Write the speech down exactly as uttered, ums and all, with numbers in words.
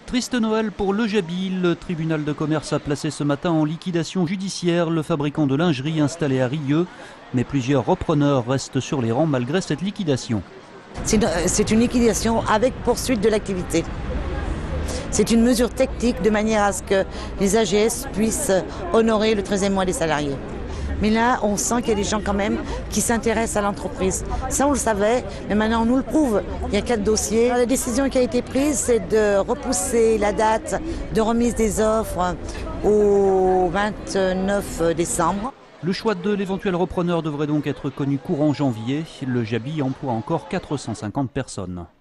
Triste Noël pour le Jaby. Le tribunal de commerce a placé ce matin en liquidation judiciaire le fabricant de lingerie installé à Rieux. Mais plusieurs repreneurs restent sur les rangs malgré cette liquidation. C'est une liquidation avec poursuite de l'activité. C'est une mesure technique de manière à ce que les A G S puissent honorer le treizième mois des salariés. Mais là, on sent qu'il y a des gens quand même qui s'intéressent à l'entreprise. Ça, on le savait, mais maintenant on nous le prouve. Il y a quatre dossiers. La décision qui a été prise, c'est de repousser la date de remise des offres au vingt-neuf décembre. Le choix de l'éventuel repreneur devrait donc être connu courant janvier. Le Jaby emploie encore quatre cent cinquante personnes.